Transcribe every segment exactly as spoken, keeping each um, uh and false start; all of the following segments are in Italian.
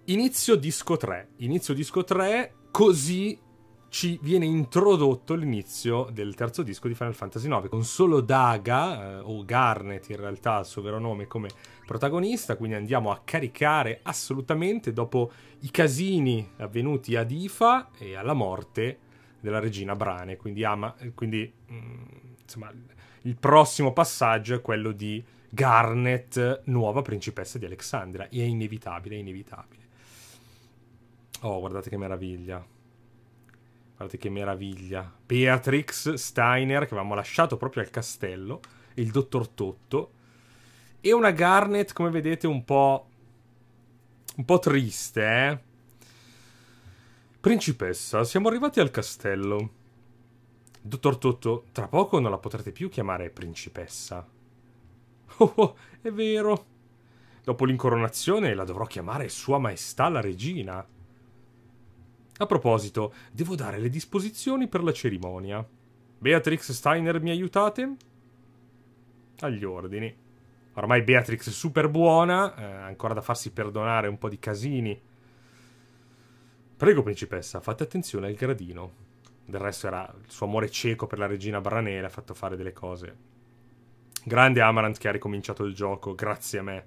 Inizio disco tre. Inizio disco tre, così ci viene introdotto l'inizio del terzo disco di Final Fantasy nove, con solo Daga, eh, o Garnet in realtà, il suo vero nome, come protagonista. Quindi andiamo a caricare assolutamente dopo i casini avvenuti ad Ifa e alla morte della regina Brane. Quindi, ama, quindi mh, insomma, il prossimo passaggio è quello di Garnet, nuova principessa di Alexandria. E è inevitabile, è inevitabile. Oh, guardate che meraviglia. Guardate che meraviglia. Beatrix, Steiner, che avevamo lasciato proprio al castello, e il dottor Totto. E una Garnet, come vedete, un po'... un po' triste, eh? Principessa, siamo arrivati al castello. Dottor Totto, tra poco non la potrete più chiamare principessa. Oh, oh, è vero. Dopo l'incoronazione la dovrò chiamare Sua Maestà la Regina. A proposito, devo dare le disposizioni per la cerimonia. Beatrix, Steiner, mi aiutate? Agli ordini. Ormai Beatrix è super buona, eh, ancora da farsi perdonare un po' di casini. Prego, principessa, fate attenzione al gradino. Del resto era il suo amore cieco per la regina Branè, le ha fatto fare delle cose. Grande Amarant che ha ricominciato il gioco, grazie a me.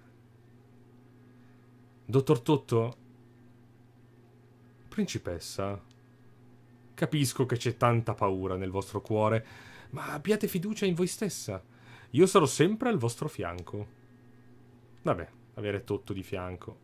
Dottor Totto... Principessa, capisco che c'è tanta paura nel vostro cuore, ma abbiate fiducia in voi stessa. Io sarò sempre al vostro fianco. Vabbè, avere Totto di fianco.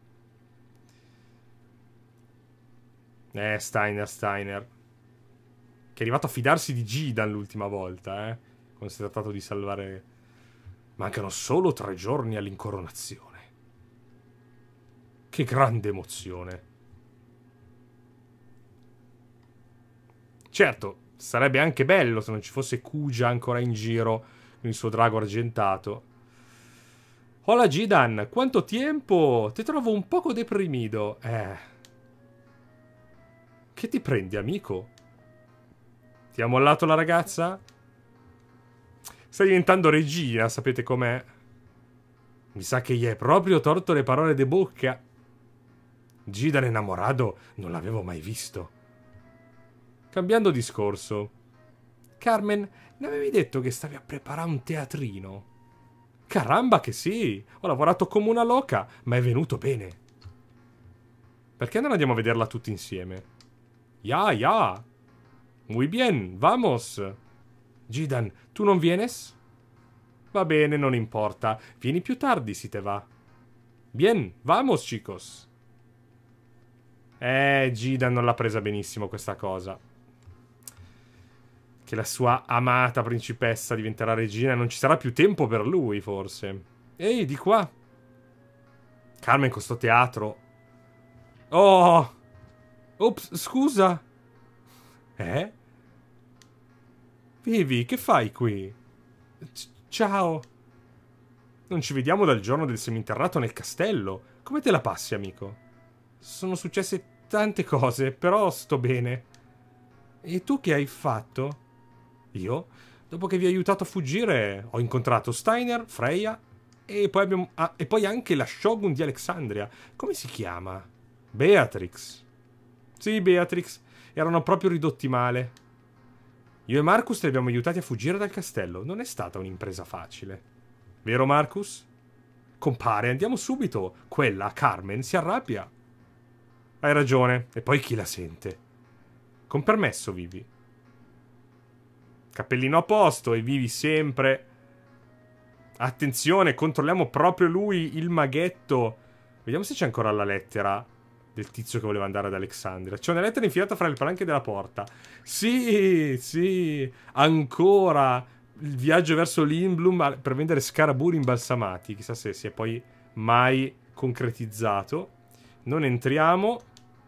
Eh, Steiner, Steiner. Che è arrivato a fidarsi di Gidan l'ultima volta, eh. Quando si è trattato di salvare... Mancano solo tre giorni all'incoronazione. Che grande emozione. Certo, sarebbe anche bello se non ci fosse Kuja ancora in giro con il suo drago argentato. Hola Gidan, quanto tempo? Ti trovo un poco deprimido. Eh. Che ti prendi, amico? Ti ha mollato la ragazza? Sta diventando regina, sapete com'è? Mi sa che gli hai proprio torto le parole de bocca. Gidan innamorato non l'avevo mai visto. Cambiando discorso. Carmen, ne avevi detto che stavi a preparare un teatrino? Caramba che sì! Ho lavorato come una loca, ma è venuto bene. Perché non andiamo a vederla tutti insieme? Ya, ya! Muy bien, vamos! Gidan, tu non vienes? Va bene, non importa. Vieni più tardi si te va. Bien, vamos, chicos! Eh, Gidan non l'ha presa benissimo questa cosa. Che la sua amata principessa diventerà regina e non ci sarà più tempo per lui, forse. Ehi, di qua. Carmen con sto teatro. Oh! Ops, scusa. Eh? Vivi, che fai qui? C- ciao. Non ci vediamo dal giorno del seminterrato nel castello. Come te la passi, amico? Sono successe tante cose, però sto bene. E tu che hai fatto? Io, dopo che vi ho aiutato a fuggire, ho incontrato Steiner, Freya e poi, abbiamo, ah, e poi anche la Shogun di Alexandria. Come si chiama? Beatrix. Sì, Beatrix. Erano proprio ridotti male. Io e Marcus li abbiamo aiutati a fuggire dal castello. Non è stata un'impresa facile. Vero, Marcus? Compare, andiamo subito. Quella, Carmen, si arrabbia. Hai ragione. E poi chi la sente? Con permesso, Vivi. Cappellino a posto e Vivi sempre. Attenzione, controlliamo proprio lui, il maghetto. Vediamo se c'è ancora la lettera del tizio che voleva andare ad Alexandria. C'è una lettera infilata fra le palanche della porta. Sì, sì, ancora il viaggio verso Lindblum per vendere scaraburi imbalsamati. Chissà se si è poi mai concretizzato. Non entriamo.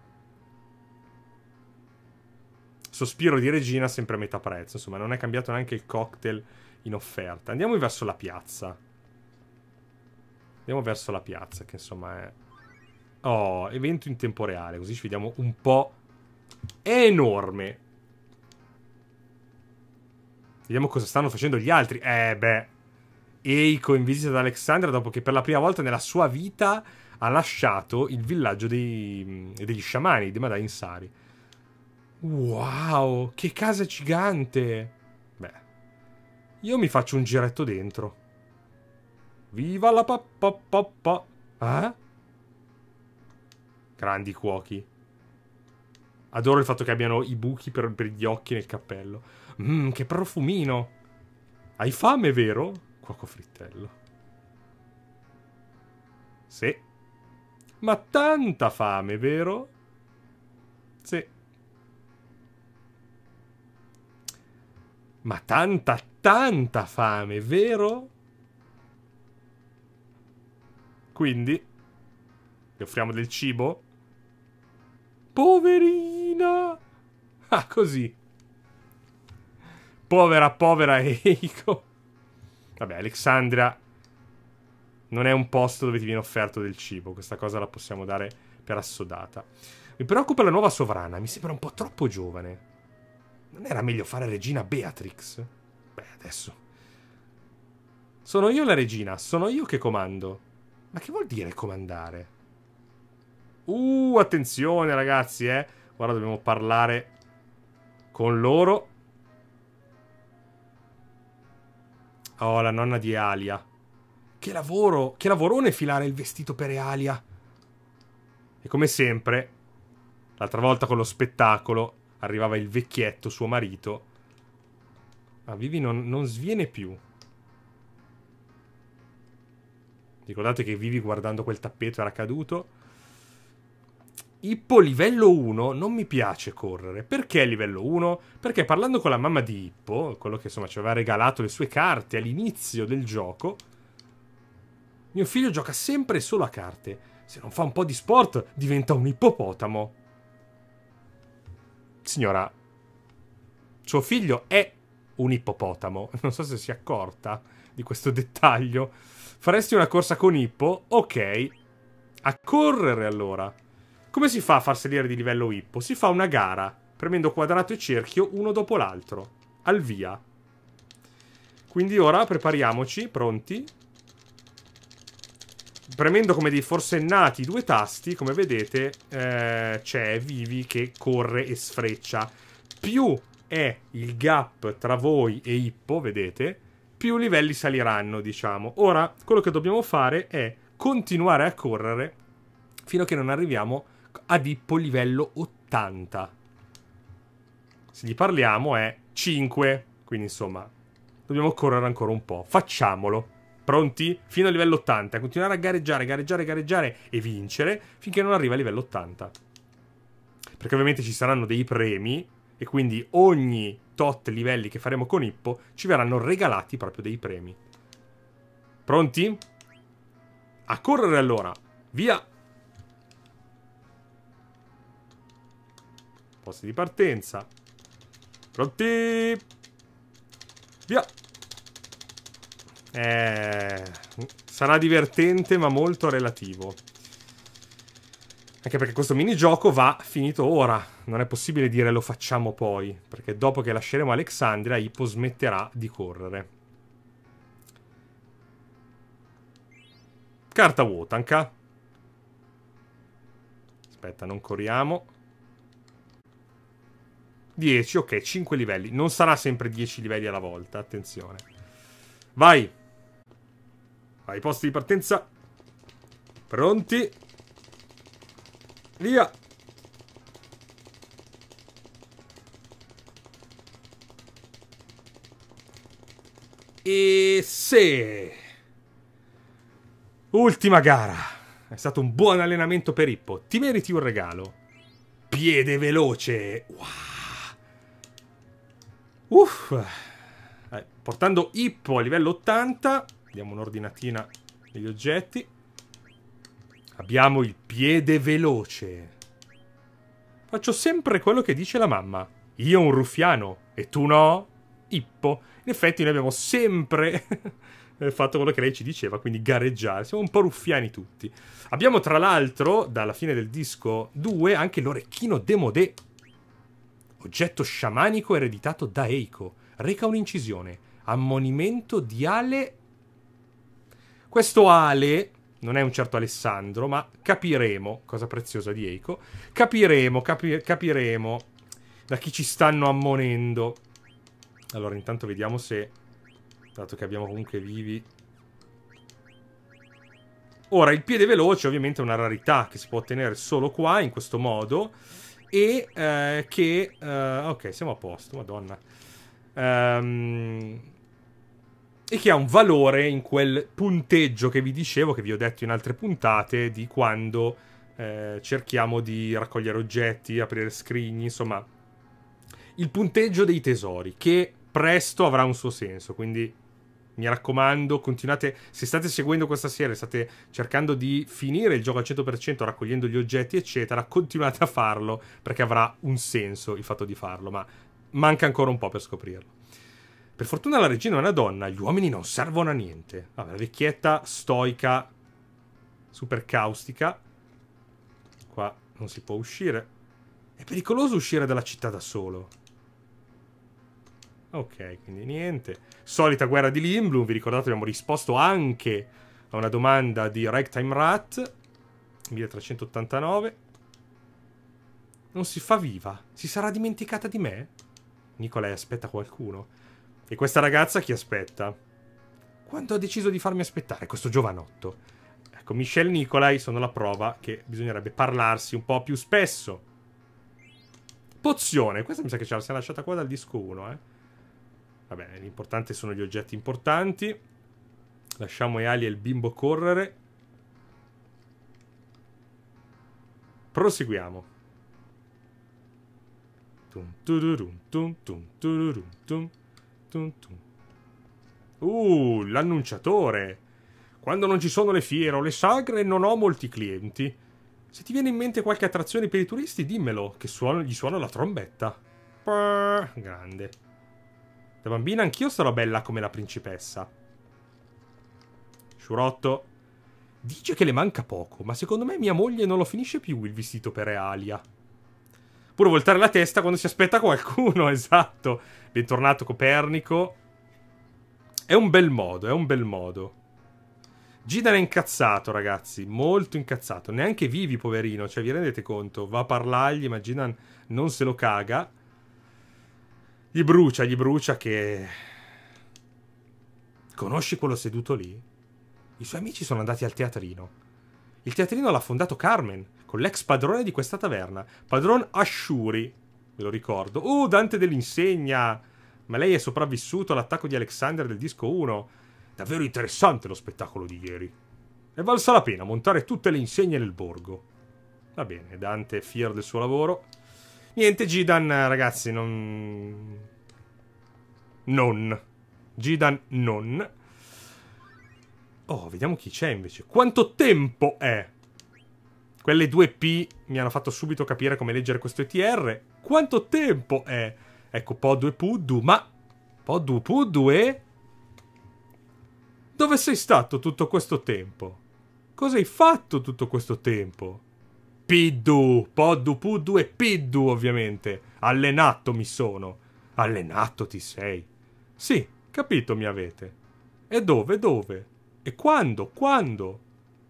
Sospiro di regina sempre a metà prezzo. Insomma, non è cambiato neanche il cocktail in offerta. Andiamo verso la piazza. Andiamo verso la piazza, che insomma è... Oh, evento in tempo reale. Così ci vediamo un po'. È enorme. Vediamo cosa stanno facendo gli altri. Eh, beh. Eiko in visita ad Alexandria dopo che per la prima volta nella sua vita ha lasciato il villaggio dei, degli sciamani di Madain Sari. Wow, che casa gigante! Beh, io mi faccio un giretto dentro. Viva la pappa pappa! Eh? Grandi cuochi. Adoro il fatto che abbiano i buchi per, per gli occhi nel cappello. Mmm, che profumino! Hai fame, vero? Cuoco frittello. Sì. Ma tanta fame, vero? Sì. Ma tanta, tanta fame, vero? Quindi le offriamo del cibo? Poverina! Ah, così. Povera, povera Eiko. Vabbè, Alexandria non è un posto dove ti viene offerto del cibo. Questa cosa la possiamo dare per assodata. Mi preoccupa la nuova sovrana. Mi sembra un po' troppo giovane. Non era meglio fare regina Beatrix? Beh, adesso... Sono io la regina. Sono io che comando. Ma che vuol dire comandare? Uh, attenzione ragazzi, eh. Ora dobbiamo parlare con loro. Oh, la nonna di Alia. Che lavoro, che lavorone filare il vestito per Alia. E come sempre, l'altra volta con lo spettacolo, arrivava il vecchietto, suo marito. Ma Vivi non, non sviene più. Ricordate che Vivi guardando quel tappeto era caduto. Ippo livello uno non mi piace correre. Perché livello uno? Perché parlando con la mamma di Ippo, quello che insomma ci aveva regalato le sue carte all'inizio del gioco, mio figlio gioca sempre solo a carte. Se non fa un po' di sport diventa un ippopotamo. Signora, suo figlio è un ippopotamo. Non so se si è accorta di questo dettaglio. Faresti una corsa con Ippo? Ok. A correre allora. Come si fa a far salire di livello Ippo? Si fa una gara, premendo quadrato e cerchio uno dopo l'altro. Al via. Quindi ora prepariamoci, pronti? Premendo come dei forsennati due tasti, come vedete, eh, c'è Vivi che corre e sfreccia. Più è il gap tra voi e Ippo, vedete, più livelli saliranno, diciamo. Ora, quello che dobbiamo fare è continuare a correre fino a che non arriviamo ad Ippo livello ottanta. Se gli parliamo è cinque. Quindi insomma dobbiamo correre ancora un po'. Facciamolo. Pronti? Fino a livello ottanta. Continuare a gareggiare, gareggiare, gareggiare e vincere finché non arriva a livello ottanta. Perché ovviamente ci saranno dei premi e quindi ogni tot livelli che faremo con Ippo ci verranno regalati proprio dei premi. Pronti? A correre allora. Via! Posti di partenza. Pronti? Via! Eh, sarà divertente ma molto relativo. Anche perché questo minigioco va finito ora. Non è possibile dire lo facciamo poi. Perché dopo che lasceremo Alexandria, Ippo smetterà di correre. Carta Wotanka. Aspetta, non corriamo. dieci, ok, cinque livelli. Non sarà sempre dieci livelli alla volta, attenzione. Vai. Ai posti di partenza. Pronti. Via. E se... Ultima gara. È stato un buon allenamento per Ippo. Ti meriti un regalo. Piede veloce. Wow. Uff. Eh, portando Ippo a livello ottanta. Diamo un'ordinatina degli oggetti. Abbiamo il piede veloce. Faccio sempre quello che dice la mamma. Io un ruffiano e tu no? Ippo. In effetti noi abbiamo sempre fatto quello che lei ci diceva, quindi gareggiare. Siamo un po' ruffiani tutti. Abbiamo tra l'altro, dalla fine del disco due, anche l'orecchino Demodè. Oggetto sciamanico ereditato da Eiko. Reca un'incisione. Ammonimento di Ale. Questo Ale Non è un certo Alessandro, ma capiremo, cosa preziosa di Eiko, capiremo, capi capiremo da chi ci stanno ammonendo. Allora, intanto vediamo se, dato che abbiamo comunque vivi... Ora, il piede veloce ovviamente è una rarità che si può ottenere solo qua, in questo modo, e eh, che... Eh, ok, siamo a posto, madonna. Ehm... E che ha un valore in quel punteggio che vi dicevo, che vi ho detto in altre puntate, di quando eh, cerchiamo di raccogliere oggetti, aprire scrigni, insomma, il punteggio dei tesori, che presto avrà un suo senso. Quindi mi raccomando, continuate, se state seguendo questa serie, state cercando di finire il gioco al cento per cento raccogliendo gli oggetti, eccetera, continuate a farlo, perché avrà un senso il fatto di farlo, ma manca ancora un po' per scoprirlo. Per fortuna la regina è una donna, gli uomini non servono a niente. Vabbè, la vecchietta stoica, super caustica. Qua non si può uscire. È pericoloso uscire dalla città da solo. Ok, quindi niente. Solita guerra di Lindblum, vi ricordate abbiamo risposto anche a una domanda di Ragtime Rat. milletrecentottantanove. Non si fa viva. Si sarà dimenticata di me? Nicolai aspetta qualcuno. E questa ragazza chi aspetta? Quando ha deciso di farmi aspettare questo giovanotto? Ecco, Michelle Nicolai sono la prova che bisognerebbe parlarsi un po' più spesso. Pozione. Questa mi sa che ce la siamo lasciata qua dal disco uno, eh. Va bene, l'importante sono gli oggetti importanti. Lasciamo Eali e il bimbo correre. Proseguiamo. Tum, tudurum, tum, tum, tudurum, tum. Uh, l'annunciatore. Quando non ci sono le fiere o le sagre non ho molti clienti. Se ti viene in mente qualche attrazione per i turisti, dimmelo, che suono, gli suona la trombetta. Pah, grande. Da bambina anch'io sarò bella come la principessa. Sciurotto. Dice che le manca poco, ma secondo me mia moglie non lo finisce più il vestito per Ealia. Pure voltare la testa quando si aspetta qualcuno, esatto. Bentornato Copernico. È un bel modo, è un bel modo. Gidan è incazzato, ragazzi, molto incazzato. Neanche vivi, poverino, cioè vi rendete conto? Va a parlargli, ma Gidan non se lo caga. Gli brucia, gli brucia che... Conosci quello seduto lì? I suoi amici sono andati al teatrino. Il teatrino l'ha fondato Carmen, con l'ex padrone di questa taverna, padron Ashuri, ve lo ricordo. Uh, Dante dell'Insegna! Ma lei è sopravvissuto all'attacco di Alexander del disco uno. Davvero interessante lo spettacolo di ieri. È valsa la pena montare tutte le insegne nel borgo. Va bene, Dante è fiero del suo lavoro. Niente, Gidan, ragazzi, non... Non. Gidan, non. Oh, vediamo chi c'è invece. Quanto tempo è? Quelle due P mi hanno fatto subito capire come leggere questo E T R. Quanto tempo è? Ecco, Poddu e Puddu, ma... Poddu, Puddu e... Dove sei stato tutto questo tempo? Cosa hai fatto tutto questo tempo? Piddu, Poddu, Puddu e Piddu, ovviamente. Allenato mi sono. Allenato ti sei. Sì, capito mi avete. E dove, dove? E quando, quando?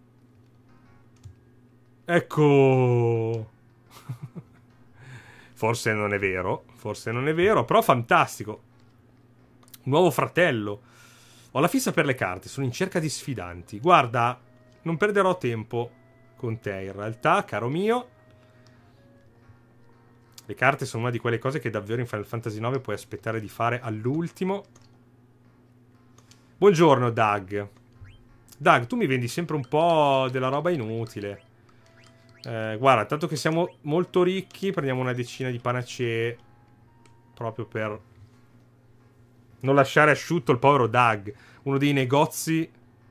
Ecco... Forse non è vero, forse non è vero, però fantastico. Un nuovo fratello. Ho la fissa per le carte, sono in cerca di sfidanti. Guarda, non perderò tempo con te in realtà, caro mio. Le carte sono una di quelle cose che davvero in Final Fantasy nove puoi aspettare di fare all'ultimo. Buongiorno, Doug. Doug, tu mi vendi sempre un po' della roba inutile. Eh, guarda, tanto che siamo molto ricchi, prendiamo una decina di panacee proprio per non lasciare asciutto il povero Doug. Uno dei negozi.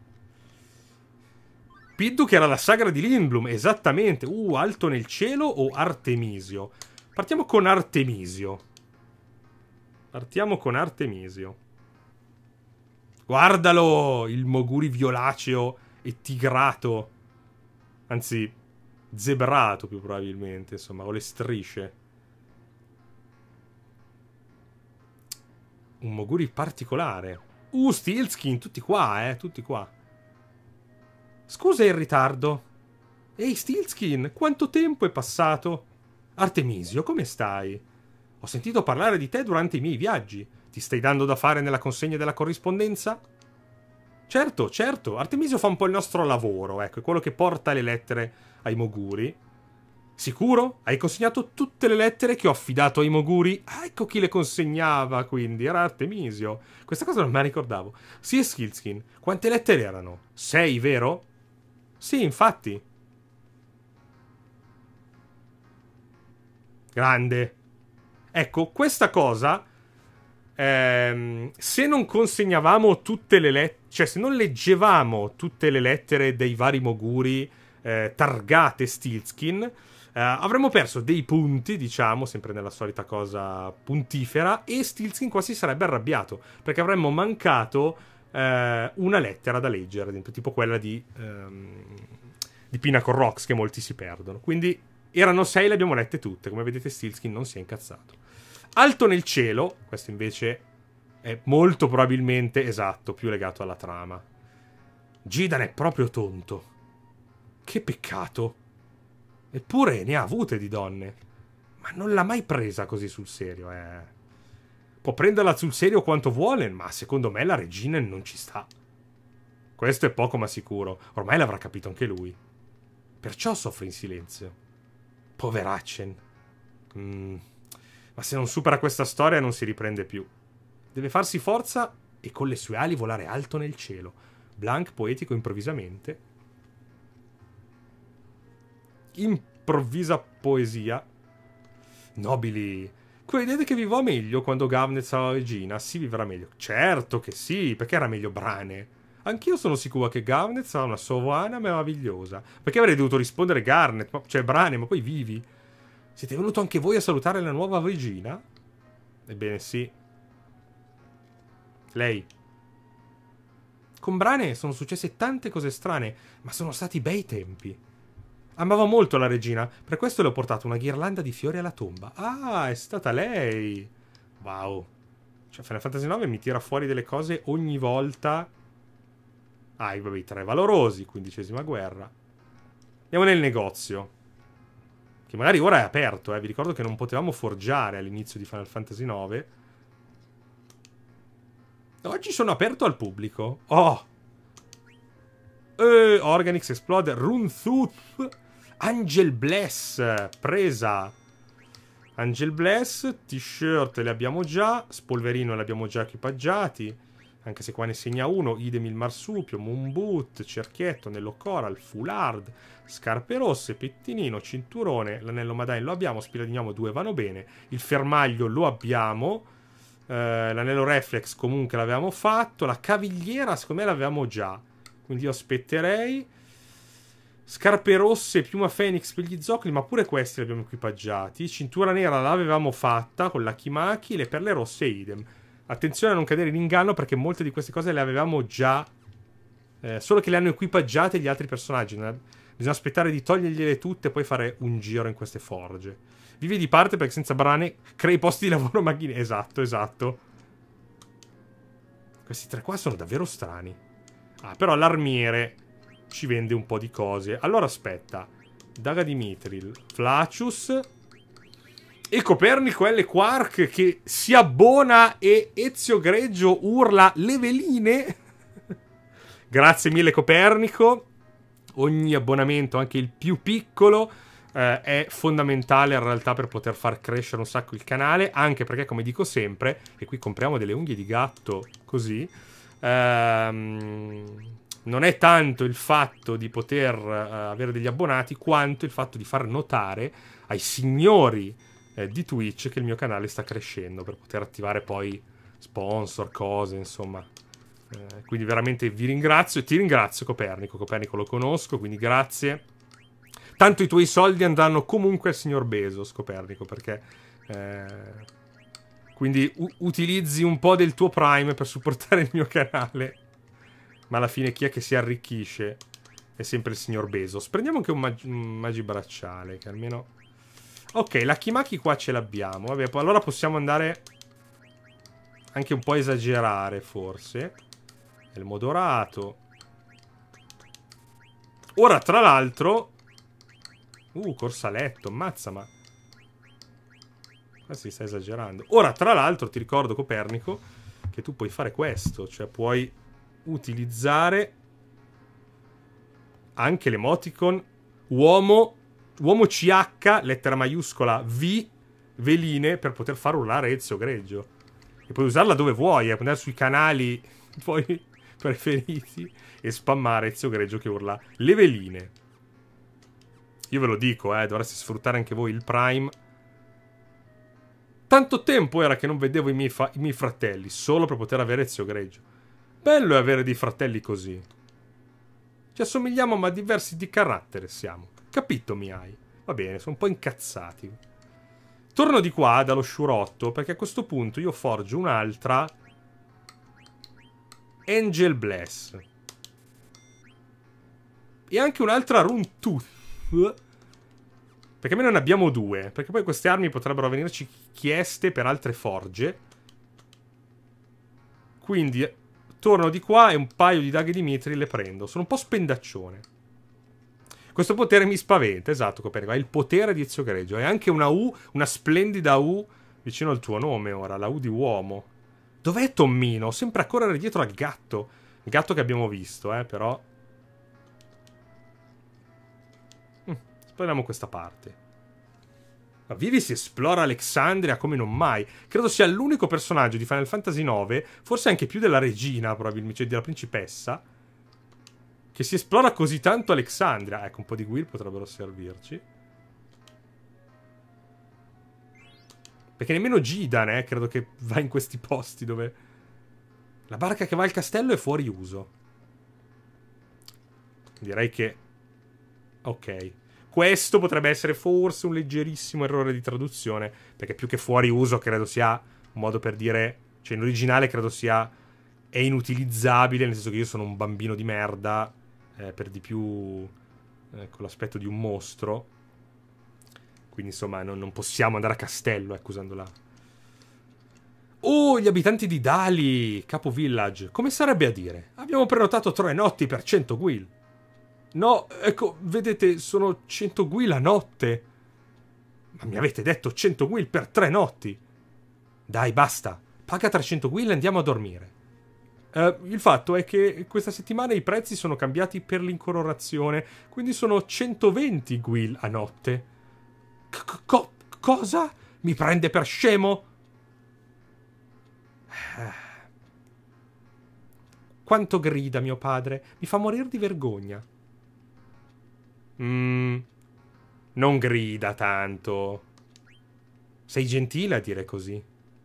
Piddu, che era la sagra di Lindblum, esattamente. Uh, Alto nel cielo o Artemisio? Partiamo con Artemisio. Partiamo con Artemisio. Guardalo! Il Moguri violaceo e tigrato. Anzi, zebrato più probabilmente, insomma, o le strisce. Un Moguri particolare. Uh, Steelskin, tutti qua, eh, tutti qua. Scusa il ritardo. Ehi, Stiltskin, quanto tempo è passato? Artemisio, come stai? Ho sentito parlare di te durante i miei viaggi. Ti stai dando da fare nella consegna della corrispondenza? Certo, certo. Artemisio fa un po' il nostro lavoro, ecco, è quello che porta le lettere ai Moguri. Sicuro? Hai consegnato tutte le lettere che ho affidato ai Moguri? Ah, ecco chi le consegnava, quindi. Era Artemisio. Questa cosa non me la ricordavo. Sì, Stiltskin. Quante lettere erano? Sei, vero? Sì, infatti. Grande. Ecco, questa cosa... Ehm, se non consegnavamo tutte le lettere... Cioè, se non leggevamo tutte le lettere dei vari Moguri eh, targate Stiltskin... Uh, avremmo perso dei punti, diciamo, sempre nella solita cosa puntifera, e Stiltskin qua si sarebbe arrabbiato, perché avremmo mancato uh, una lettera da leggere, ad esempio, tipo quella di, um, di Pinnacle Rocks, che molti si perdono. Quindi erano sei, le abbiamo lette tutte. Come vedete Stiltskin non si è incazzato. Alto nel cielo, questo invece è molto probabilmente, esatto, più legato alla trama. Gidan è proprio tonto. Che peccato. Eppure ne ha avute di donne. Ma non l'ha mai presa così sul serio, eh. Può prenderla sul serio quanto vuole, ma secondo me la regina non ci sta. Questo è poco ma sicuro. Ormai l'avrà capito anche lui. Perciò soffre in silenzio. Poveracen. Mm. Ma se non supera questa storia non si riprende più. Deve farsi forza e con le sue ali volare alto nel cielo. Blanc poetico improvvisamente. Improvvisa poesia. Nobili, credete che vivrò meglio quando Garnet sarà regina? Si vivrà meglio. Certo che sì, perché era meglio Brane. Anch'io sono sicuro che Garnet sarà una sovrana meravigliosa. Perché avrei dovuto rispondere Garnet, ma, cioè Brane, ma poi vivi. Siete venuto anche voi a salutare la nuova regina? Ebbene sì. Lei. Con Brane sono successe tante cose strane, ma sono stati bei tempi. Amava molto la regina, per questo le ho portato una ghirlanda di fiori alla tomba. Ah, è stata lei! Wow. Cioè, Final Fantasy nove mi tira fuori delle cose ogni volta. Ah, i vabbè, i tre valorosi, quindicesima guerra. Andiamo nel negozio. Che magari ora è aperto, eh. Vi ricordo che non potevamo forgiare all'inizio di Final Fantasy nove. Oggi sono aperto al pubblico. Oh! Eh, Organix Explode, Runtooth, Angel Bless, presa. Angel Bless, t-shirt le abbiamo già, spolverino le abbiamo già equipaggiati, anche se qua ne segna uno, idem il marsupio, moon boot, cerchietto, anello coral, foulard, scarpe rosse, pettinino, cinturone, l'anello Madain lo abbiamo, spiradiniamo due vanno bene, il fermaglio lo abbiamo, eh, l'anello reflex comunque l'avevamo fatto, la cavigliera secondo me l'avevamo già. Quindi io aspetterei. Scarpe rosse, piuma Phoenix per gli zoccoli, ma pure questi li abbiamo equipaggiati. Cintura nera l'avevamo fatta con l'Akimaki, le perle rosse idem. Attenzione a non cadere in inganno perché molte di queste cose le avevamo già. Eh, solo che le hanno equipaggiate gli altri personaggi. Bisogna aspettare di togliergliele tutte e poi fare un giro in queste forge. Vivi di parte perché senza Brane crei posti di lavoro macchine. Esatto, esatto. Questi tre qua sono davvero strani. Ah, però l'armiere ci vende un po' di cose. Allora aspetta. Daga di Mithril, Flacius e Copernico L. Quark che si abbona e Ezio Greggio urla le veline. Grazie mille Copernico. Ogni abbonamento, anche il più piccolo, eh, è fondamentale in realtà per poter far crescere un sacco il canale. Anche perché, come dico sempre, e qui compriamo delle unghie di gatto così, ehm, non è tanto il fatto di poter uh, avere degli abbonati quanto il fatto di far notare ai signori eh, di Twitch che il mio canale sta crescendo, per poter attivare poi sponsor, cose, insomma. Eh, quindi veramente vi ringrazio e ti ringrazio Copernico. Copernico lo conosco, quindi grazie. Tanto i tuoi soldi andranno comunque al signor Bezos, Copernico, perché eh, quindi utilizzi un po' del tuo Prime per supportare il mio canale. Ma alla fine chi è che si arricchisce? È sempre il signor Bezos. Prendiamo anche un, mag un magibracciale, che almeno... Ok, la Kimaki qua ce l'abbiamo. Vabbè, allora possiamo andare anche un po' a esagerare, forse. Elmo dorato. Ora, tra l'altro... Uh, corsaletto, ammazza, ma... Ma si sta esagerando. Ora, tra l'altro, ti ricordo, Copernico, che tu puoi fare questo. Cioè, puoi utilizzare anche l'emoticon uomo, uomo C H, lettera maiuscola V, veline, per poter far urlare Ezio Greggio. E puoi usarla dove vuoi, eh. Puoi andare sui canali tuoi preferiti e spammare Ezio Greggio che urla le veline. Io ve lo dico, eh, dovreste sfruttare anche voi il Prime. Tanto tempo era che non vedevo i miei, i miei fratelli, solo per poter avere Ezio Greggio. Bello è avere dei fratelli così. Ci assomigliamo ma diversi di carattere siamo. Capito, mi hai? Va bene, sono un po' incazzati. Torno di qua dallo sciurotto, perché a questo punto io forgio un'altra Angel Bless. E anche un'altra Rune Tooth. Perché almeno ne abbiamo due. Perché poi queste armi potrebbero venirci chieste per altre forge. Quindi torno di qua e un paio di daghe di mitri le prendo. Sono un po' spendaccione. Questo potere mi spaventa, esatto, Copernico. È il potere di Ezio Greggio. È anche una U, una splendida U vicino al tuo nome ora, la U di uomo. Dov'è Tommino? Sempre a correre dietro al gatto. Il gatto che abbiamo visto, eh, però... Mm, esploriamo questa parte. Ma Vivi si esplora Alexandria come non mai. Credo sia l'unico personaggio di Final Fantasy nove, forse anche più della regina, probabilmente, cioè della principessa, che si esplora così tanto Alexandria. Ecco, un po' di guild potrebbero servirci. Perché nemmeno Gidan, eh, credo che va in questi posti dove... La barca che va al castello è fuori uso. Direi che... Ok. Questo potrebbe essere forse un leggerissimo errore di traduzione, perché più che fuori uso credo sia un modo per dire... Cioè in originale credo sia... È inutilizzabile, nel senso che io sono un bambino di merda, eh, per di più eh, con l'aspetto di un mostro. Quindi insomma non, non possiamo andare a castello, ecco, usando la... Oh, gli abitanti di Dali, Capo Village. Come sarebbe a dire? Abbiamo prenotato tre notti per cento guil. No, ecco, vedete, sono cento guil a notte. Ma mi avete detto cento guil per tre notti. Dai, basta. Paga trecento guil e andiamo a dormire. Uh, il fatto è che questa settimana i prezzi sono cambiati per l'incoronazione, quindi sono centoventi guil a notte. C- co- cosa? Mi prende per scemo? Quanto grida mio padre. Mi fa morire di vergogna. Mm, non grida tanto. Sei gentile a dire così.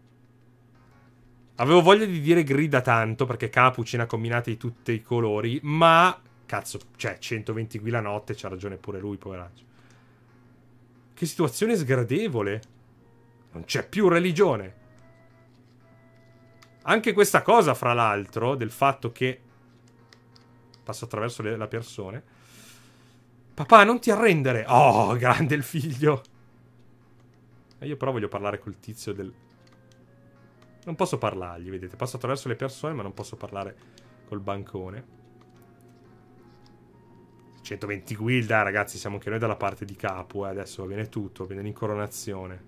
Avevo voglia di dire grida tanto, perché Capu ce n'ha combinate di tutti i colori, ma... Cazzo, cioè, centoventi guil a notte, c'ha ragione pure lui, poveraccio. Che situazione sgradevole. Non c'è più religione. Anche questa cosa, fra l'altro, del fatto che... Passo attraverso le, la persone. Papà, non ti arrendere. Oh, grande il figlio. E io però voglio parlare col tizio del... Non posso parlargli, vedete. Passo attraverso le persone, ma non posso parlare col bancone. centoventi guil, dai ragazzi, siamo anche noi dalla parte di Capo, eh. Adesso va bene tutto, va bene l'incoronazione.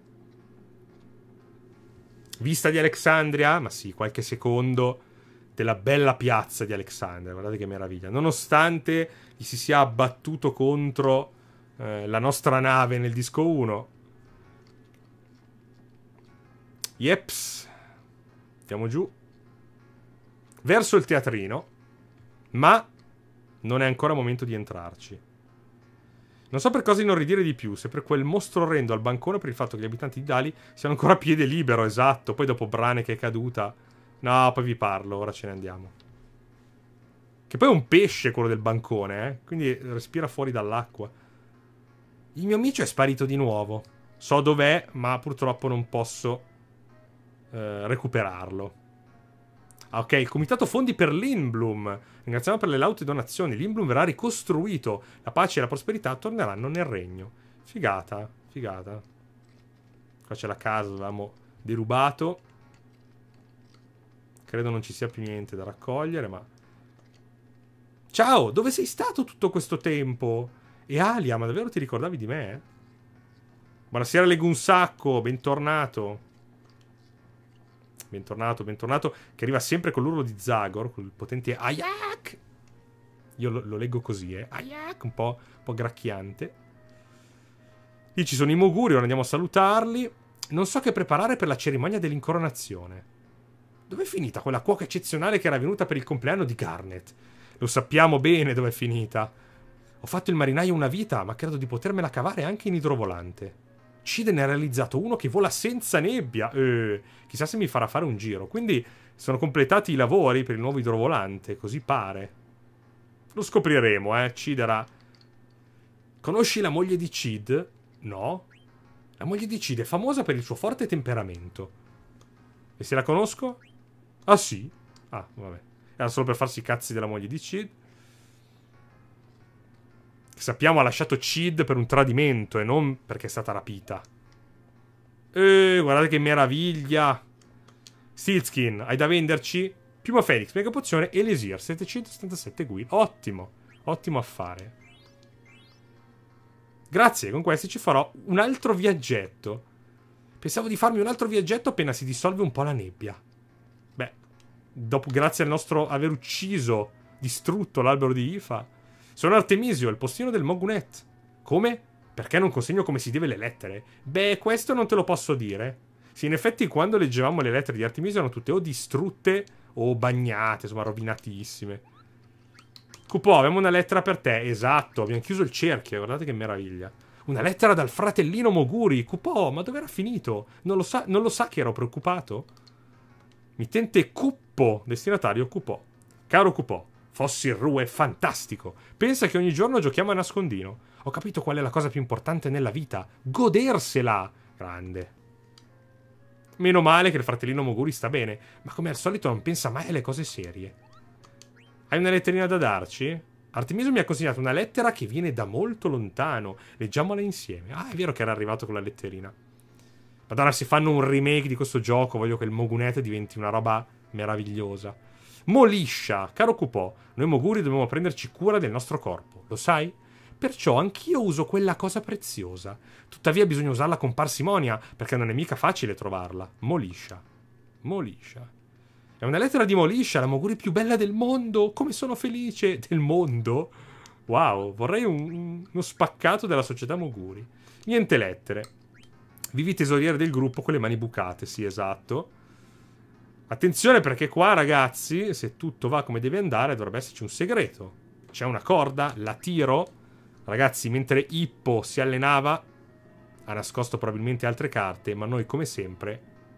Vista di Alexandria? Ma sì, qualche secondo della bella piazza di Alexandria. Guardate che meraviglia. Nonostante gli si sia abbattuto contro eh, la nostra nave nel disco uno. Yeps. Andiamo giù. Verso il teatrino. Ma non è ancora momento di entrarci. Non so per cosa inorridire di più, se per quel mostro orrendo al bancone, per il fatto che gli abitanti di Dali siano ancora a piede libero, esatto. Poi dopo Brane che è caduta. No, poi vi parlo, ora ce ne andiamo. Che poi è un pesce quello del bancone, eh. Quindi respira fuori dall'acqua. Il mio amico è sparito di nuovo. So dov'è, ma purtroppo non posso eh, recuperarlo. Ah, ok, il comitato fondi per Lindblum. Ringraziamo per le laute donazioni. Lindblum verrà ricostruito. La pace e la prosperità torneranno nel regno. Figata, figata. Qua c'è la casa, avevamo derubato. Credo non ci sia più niente da raccogliere, ma... Ciao, dove sei stato tutto questo tempo? E Alia, ma davvero ti ricordavi di me? Buonasera Legunsacco, bentornato. Bentornato, bentornato. Che arriva sempre con l'urlo di Zagor, col potente Ayak. Io lo, lo leggo così, eh. Ayak, un po', un po' gracchiante. Lì ci sono i Moguri, ora andiamo a salutarli. Non so che preparare per la cerimonia dell'incoronazione. Dov'è finita quella cuoca eccezionale che era venuta per il compleanno di Garnet? Lo sappiamo bene dov'è finita. Ho fatto il marinaio una vita, ma credo di potermela cavare anche in idrovolante. Cid ne ha realizzato uno che vola senza nebbia. Eh, chissà se mi farà fare un giro. Quindi sono completati i lavori per il nuovo idrovolante, così pare. Lo scopriremo, eh. Cid era... Conosci la moglie di Cid? No. La moglie di Cid è famosa per il suo forte temperamento. E se la conosco? Ah sì? Ah, vabbè. Era solo per farsi i cazzi della moglie di Cid. Che sappiamo ha lasciato Cid per un tradimento e non perché è stata rapita. Eh, guardate che meraviglia. Steelskin, hai da venderci? Piuma Felix, mega pozione, Elisir, settecentosettantasette guil. Ottimo, ottimo affare. Grazie, con questi ci farò un altro viaggetto. Pensavo di farmi un altro viaggetto appena si dissolve un po' la nebbia. Beh, dopo, grazie al nostro aver ucciso, distrutto l'albero di Ifa. Sono Artemisio, il postino del Mogunet. Come? Perché non consegno come si deve le lettere? Beh, questo non te lo posso dire. Sì, in effetti quando leggevamo le lettere di Artemisio erano tutte o distrutte o bagnate, insomma, rovinatissime. Cupò, abbiamo una lettera per te. Esatto, abbiamo chiuso il cerchio, guardate che meraviglia. Una lettera dal fratellino Moguri. Cupò, ma dove era finito? Non lo sa, non lo sa che ero preoccupato? Mittente Cuppo, destinatario Cupò. Caro Cupò, Fossil Ru è fantastico. Pensa che ogni giorno giochiamo a nascondino. Ho capito qual è la cosa più importante nella vita. Godersela. Grande. Meno male che il fratellino Moguri sta bene, ma come al solito non pensa mai alle cose serie. Hai una letterina da darci? Artemiso mi ha consegnato una lettera che viene da molto lontano. Leggiamola insieme. Ah, è vero che era arrivato con la letterina. Madonna, se fanno un remake di questo gioco, voglio che il Mogunet diventi una roba meravigliosa. Moliscia, caro Cupò, noi Moguri dobbiamo prenderci cura del nostro corpo, lo sai? Perciò anch'io uso quella cosa preziosa. Tuttavia bisogna usarla con parsimonia, perché non è mica facile trovarla. Moliscia. Moliscia. È una lettera di Moliscia, la Moguri più bella del mondo. Come sono felice del mondo. Wow, vorrei un, uno spaccato della società Moguri. Niente lettere. Vivi tesoriere del gruppo con le mani bucate, sì, esatto. Attenzione perché qua, ragazzi, se tutto va come deve andare, dovrebbe esserci un segreto. C'è una corda, la tiro. Ragazzi, mentre Ippo si allenava, ha nascosto probabilmente altre carte, ma noi, come sempre,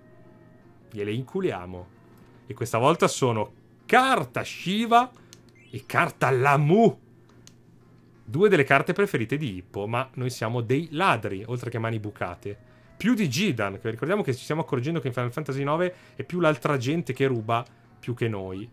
gliele inculiamo. E questa volta sono carta Shiva e carta Lamu. Due delle carte preferite di Ippo, ma noi siamo dei ladri, oltre che mani bucate. Più di Gidan, che ricordiamo che ci stiamo accorgendo che in Final Fantasy nove è più l'altra gente che ruba più che noi.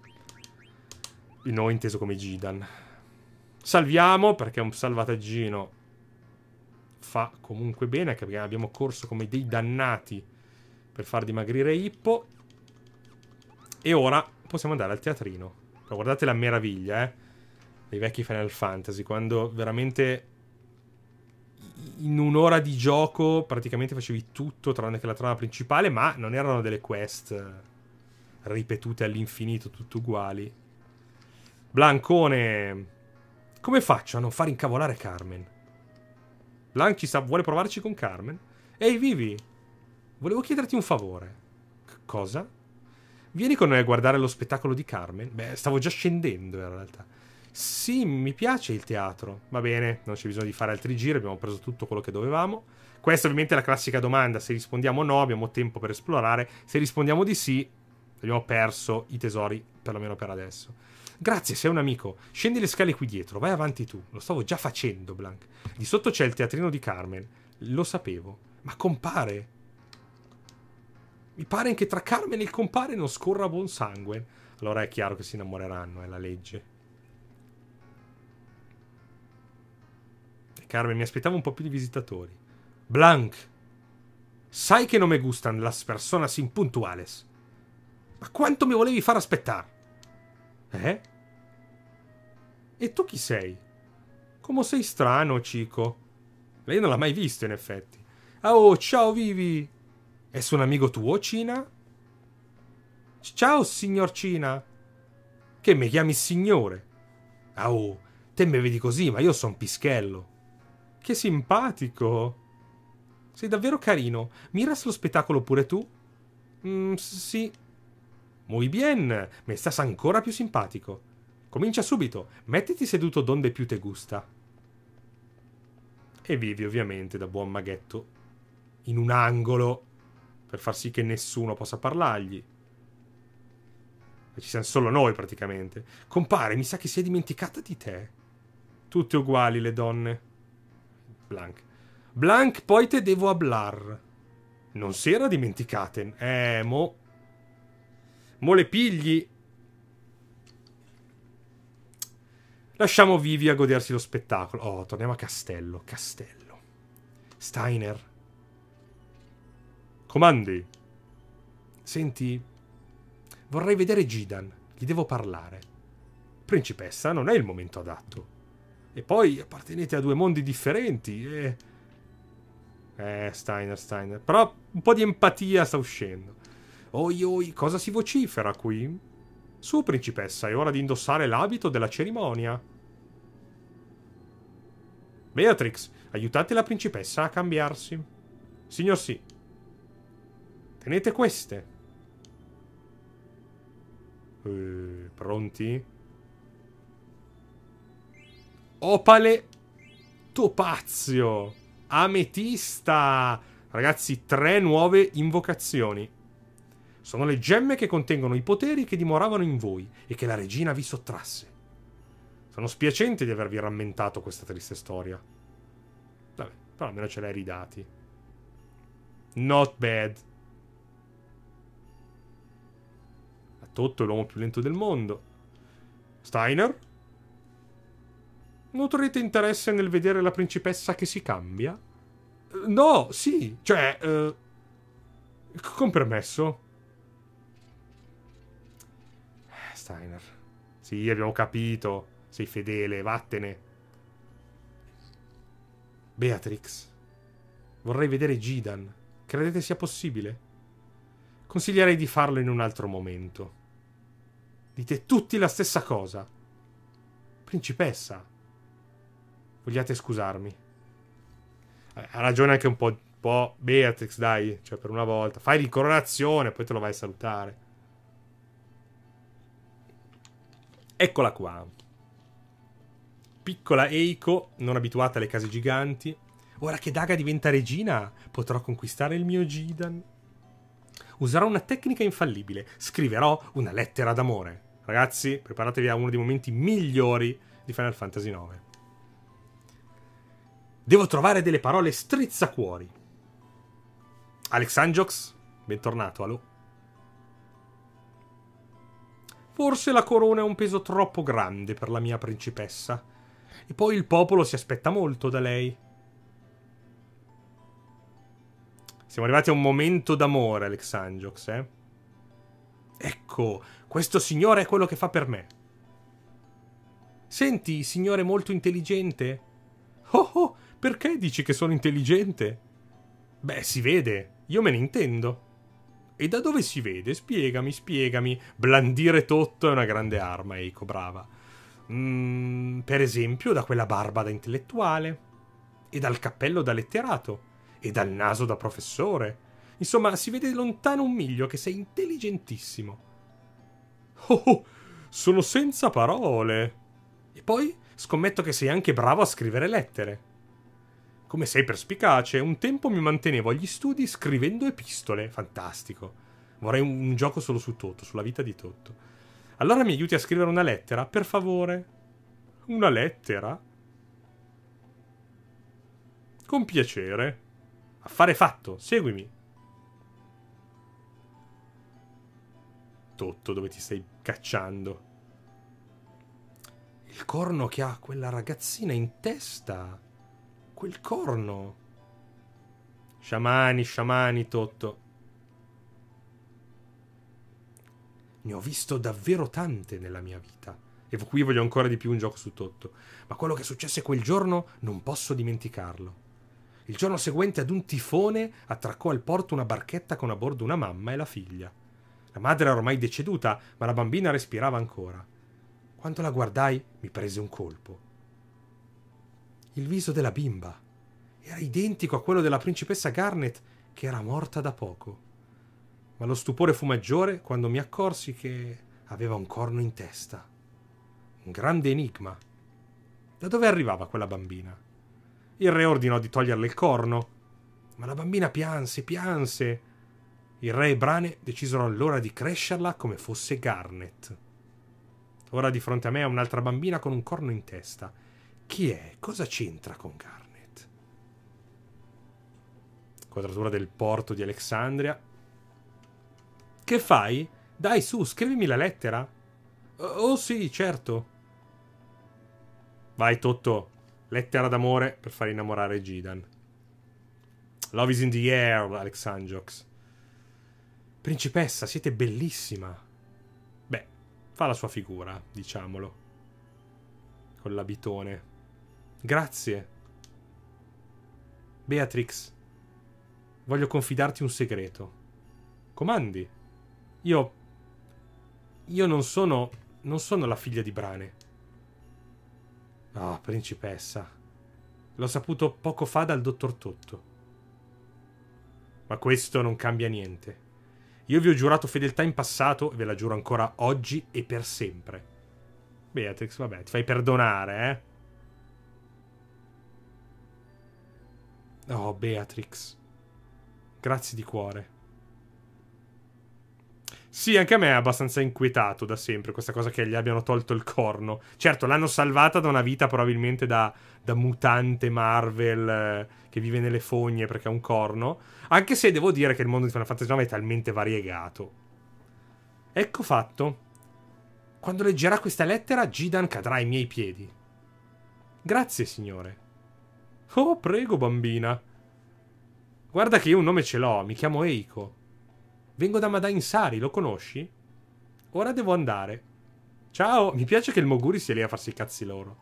Noi inteso come Gidan. Salviamo, perché un salvataggino fa comunque bene, perché abbiamo corso come dei dannati per far dimagrire Ippo. E ora possiamo andare al teatrino. Però guardate la meraviglia, eh, dei vecchi Final Fantasy, quando veramente in un'ora di gioco praticamente facevi tutto tranne che la trama principale, ma non erano delle quest ripetute all'infinito, tutte uguali. Blancone, come faccio a non far incavolare Carmen? Blanc ci sa, vuole provarci con Carmen? Ehi, Vivi, volevo chiederti un favore. C- cosa? Vieni con noi a guardare lo spettacolo di Carmen? Beh, stavo già scendendo in realtà. Sì, mi piace il teatro. Va bene, non c'è bisogno di fare altri giri, abbiamo preso tutto quello che dovevamo. Questa ovviamente è la classica domanda, se rispondiamo no abbiamo tempo per esplorare, se rispondiamo di sì abbiamo perso i tesori, perlomeno per adesso. Grazie, sei un amico. Scendi le scale qui dietro, vai avanti tu. Lo stavo già facendo, Blanc. Di sotto c'è il teatrino di Carmen. Lo sapevo. Ma compare. Mi pare che tra Carmen e il compare non scorra buon sangue. Allora è chiaro che si innamoreranno, è la legge. E Carmen, mi aspettavo un po' più di visitatori. Blanc, sai che non me gustan las personas impuntuales. Ma quanto mi volevi far aspettare? Eh? E tu chi sei? Come sei strano, Chico. Lei non l'ha mai visto, in effetti. Oh, ciao, Vivi. È un amico tuo, Cina? Ciao, signor Cina. Che mi chiami signore? Oh, te me vedi così, ma io son Pischello. Che simpatico. Sei davvero carino. Miras lo spettacolo pure tu? Mm, sì. Muy bien, me stas ancora più simpatico. Comincia subito, mettiti seduto donde più te gusta. E Vivi, ovviamente, da buon maghetto, in un angolo, per far sì che nessuno possa parlargli. E ci siamo solo noi, praticamente. Compare, mi sa che si è dimenticata di te. Tutte uguali, le donne. Blanc. Blanc, poi te devo hablar. Non si era dimenticate. Eh, mo... Mo le pigli. Lasciamo Vivi a godersi lo spettacolo. Oh, torniamo a Castello. Castello. Steiner. Comandi. Senti, vorrei vedere Gidan. Gli devo parlare. Principessa, non è il momento adatto. E poi appartenete a due mondi differenti e... Eh, Steiner, Steiner. Però un po' di empatia sta uscendo. Oi, oi, cosa si vocifera qui? Su, principessa, è ora di indossare l'abito della cerimonia. Beatrix, aiutate la principessa a cambiarsi. Signor sì. Tenete queste. Eh, pronti? Opale Topazio. Ametista. Ragazzi, tre nuove invocazioni. Sono le gemme che contengono i poteri che dimoravano in voi e che la regina vi sottrasse. Sono spiacente di avervi rammentato questa triste storia. Vabbè, però almeno ce l'hai ridati. Not bad. A Totto è l'uomo più lento del mondo. Steiner? Nutrite interesse nel vedere la principessa che si cambia? No, sì, cioè... Uh, con permesso. Steiner. Sì, abbiamo capito. Sei fedele, vattene. Beatrix. Vorrei vedere Gidan. Credete sia possibile? Consiglierei di farlo in un altro momento. Dite tutti la stessa cosa. Principessa. Vogliate scusarmi? Ha ragione anche un po', un po' Beatrix, dai. Cioè, per una volta. Fai l'incoronazione, poi te lo vai a salutare. Eccola qua. Piccola Eiko, non abituata alle case giganti. Ora che Daga diventa regina, potrò conquistare il mio Gidan. Userò una tecnica infallibile. Scriverò una lettera d'amore. Ragazzi, preparatevi a uno dei momenti migliori di Final Fantasy nove. Devo trovare delle parole strizzacuori. Alexandjox, bentornato, allo. Forse la corona è un peso troppo grande per la mia principessa. E poi il popolo si aspetta molto da lei. Siamo arrivati a un momento d'amore, Alexandjox, eh? Ecco, questo signore è quello che fa per me. Senti, signore molto intelligente? Oh, oh, perché dici che sono intelligente? Beh, si vede, io me ne intendo. E da dove si vede? Spiegami, spiegami. Blandire Totto è una grande arma, Eiko, brava. Mm, per esempio, da quella barba da intellettuale. E dal cappello da letterato. E dal naso da professore. Insomma, si vede lontano un miglio che sei intelligentissimo. Oh, oh, sono senza parole. E poi scommetto che sei anche bravo a scrivere lettere. Come sei perspicace, un tempo mi mantenevo agli studi scrivendo epistole. Fantastico. Vorrei un, un gioco solo su Totto, sulla vita di Totto. Allora mi aiuti a scrivere una lettera, per favore? Una lettera? Con piacere. Affare fatto, seguimi. Totto, dove ti stai cacciando? Il corno che ha quella ragazzina in testa. Quel corno. Sciamani, sciamani, Totto. Ne ho visto davvero tante nella mia vita. E qui voglio ancora di più un gioco su Totto. Ma quello che successe quel giorno non posso dimenticarlo. Il giorno seguente ad un tifone attraccò al porto una barchetta con a bordo una mamma e la figlia. La madre era ormai deceduta, ma la bambina respirava ancora. Quando la guardai mi prese un colpo. Il viso della bimba era identico a quello della principessa Garnet, che era morta da poco. Ma lo stupore fu maggiore quando mi accorsi che aveva un corno in testa. Un grande enigma. Da dove arrivava quella bambina? Il re ordinò di toglierle il corno, ma la bambina pianse, pianse. Il re e Brane decisero allora di crescerla come fosse Garnet. Ora di fronte a me è un'altra bambina con un corno in testa. Chi è? Cosa c'entra con Garnet? Quadratura del porto di Alexandria. Che fai? Dai, su, scrivimi la lettera. Oh, sì, certo. Vai, Totto. Lettera d'amore per far innamorare Gidan. Love is in the air, Alexandjox. Principessa, siete bellissima. Beh, fa la sua figura, diciamolo. Con l'abitone. Grazie. Beatrix, voglio confidarti un segreto. Comandi. Io... Io non sono... Non sono la figlia di Brane. Ah, oh, principessa. L'ho saputo poco fa dal dottor Totto. Ma questo non cambia niente. Io vi ho giurato fedeltà in passato e ve la giuro ancora oggi e per sempre. Beatrix, vabbè, ti fai perdonare, eh? Oh, Beatrix. Grazie di cuore. Sì, anche a me è abbastanza inquietato da sempre questa cosa che gli abbiano tolto il corno. Certo, l'hanno salvata da una vita probabilmente da, da mutante Marvel eh, che vive nelle fogne perché ha un corno. Anche se devo dire che il mondo di Final Fantasy nove è talmente variegato. Ecco fatto. Quando leggerà questa lettera, Gidan cadrà ai miei piedi. Grazie, signore. Oh, prego, bambina. Guarda che io un nome ce l'ho, mi chiamo Eiko. Vengo da Madain Sari, lo conosci? Ora devo andare. Ciao, mi piace che il Moguri sia lì a farsi i cazzi loro.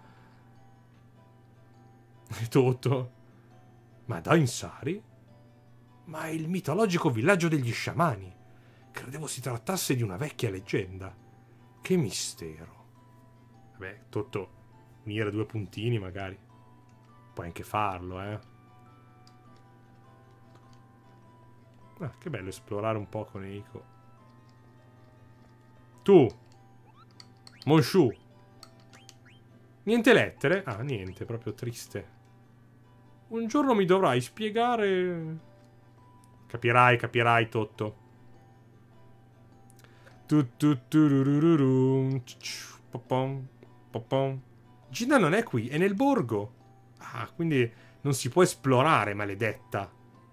E tutto. Madain Sari? Ma è il mitologico villaggio degli sciamani. Credevo si trattasse di una vecchia leggenda. Che mistero. Vabbè, Totto, unire due puntini magari. Puoi anche farlo, eh. Ah, che bello esplorare un po' con Eiko. Tu, Monshu. Niente lettere? Ah, niente, proprio triste. Un giorno mi dovrai spiegare... Capirai, capirai, Totto. Gina non è qui, è nel borgo. Ah, quindi non si può esplorare, maledetta.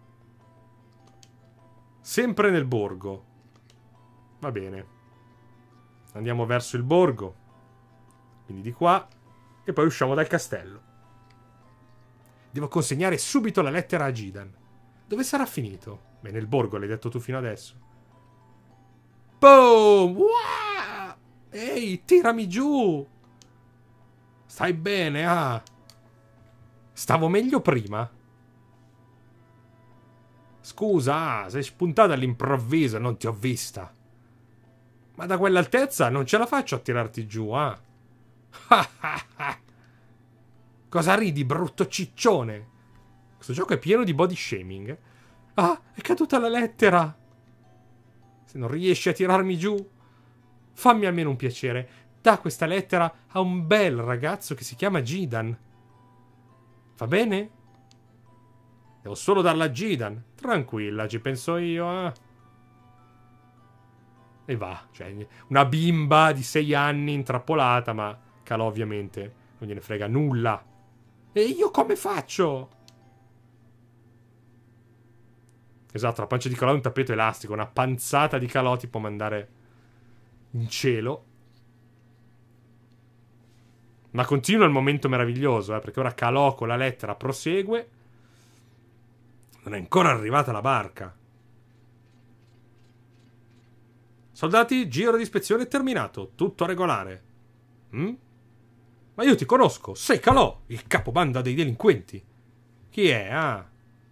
Sempre nel borgo. Va bene. Andiamo verso il borgo. Quindi di qua. E poi usciamo dal castello. Devo consegnare subito la lettera a Gidan. Dove sarà finito? Beh, nel borgo, l'hai detto tu fino adesso. Boom! Wow! Ehi, tirami giù! Stai bene, ah! Stavo meglio prima? Scusa, sei spuntata all'improvviso, non ti ho vista. Ma da quell'altezza non ce la faccio a tirarti giù, ah. Cosa ridi, brutto ciccione? Questo gioco è pieno di body shaming. Ah, è caduta la lettera. Se non riesci a tirarmi giù, fammi almeno un piacere. Da questa lettera a un bel ragazzo che si chiama Gidan. Va bene? Devo solo darla a Gidan. Tranquilla, ci penso io, eh. E va. Cioè, una bimba di sei anni intrappolata, ma Calò ovviamente non gliene frega nulla. E io come faccio? Esatto, la pancia di Calò è un tappeto elastico. Una panzata di Calò ti può mandare in cielo. Ma continua il momento meraviglioso, eh, perché ora Calò con la lettera prosegue. Non è ancora arrivata la barca. Soldati, giro di ispezione terminato. Tutto regolare. Mm? Ma io ti conosco, sei Calò, il capobanda dei delinquenti. Chi è, ah?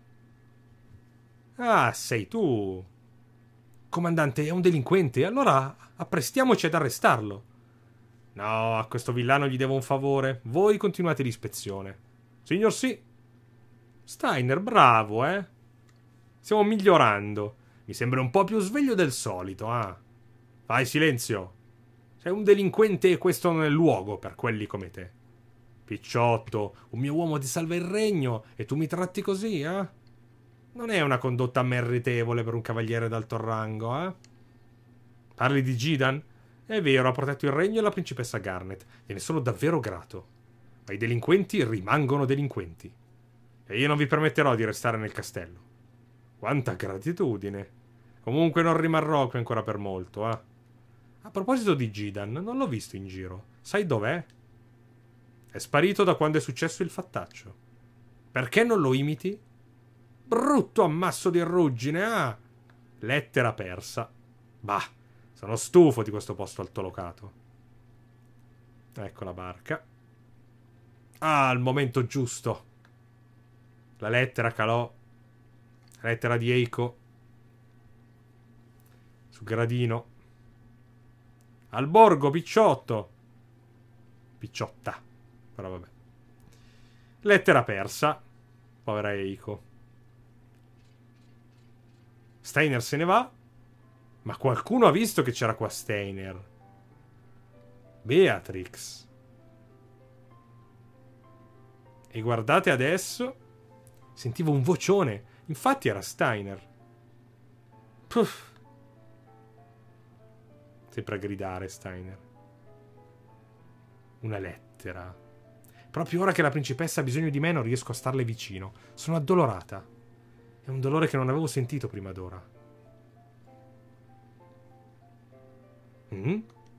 Ah, sei tu. Comandante, è un delinquente, allora apprestiamoci ad arrestarlo. No, a questo villano gli devo un favore. Voi continuate l'ispezione. Signor sì. Steiner, bravo, eh? Stiamo migliorando. Mi sembra un po' più sveglio del solito, ah. Fai silenzio. Sei un delinquente e questo non è il luogo per quelli come te. Picciotto, un mio uomo ti salva il regno e tu mi tratti così, eh? Non è una condotta meritevole per un cavaliere d'alto rango, eh? Parli di Gidan? È vero, ha protetto il regno e la principessa Garnet. Gliene sono davvero grato. Ma i delinquenti rimangono delinquenti. E io non vi permetterò di restare nel castello. Quanta gratitudine. Comunque non rimarrò qui ancora per molto, eh? A proposito di Gidan, non l'ho visto in giro. Sai dov'è? È sparito da quando è successo il fattaccio. Perché non lo imiti? Brutto ammasso di ruggine, ah! Lettera persa. Bah, sono stufo di questo posto altolocato. Ecco la barca. Ah, al momento giusto. La lettera calò. Lettera di Eiko. Sul gradino. Al borgo, Picciotto. Picciotta. Però vabbè. Lettera persa. Povera Eiko. Steiner se ne va. Ma qualcuno ha visto che c'era qua Steiner. Beatrix. E guardate adesso. Sentivo un vocione. Infatti era Steiner. Puff. Sempre a gridare Steiner. Una lettera. Proprio ora che la principessa ha bisogno di me non riesco a starle vicino. Sono addolorata. È un dolore che non avevo sentito prima d'ora. Mm?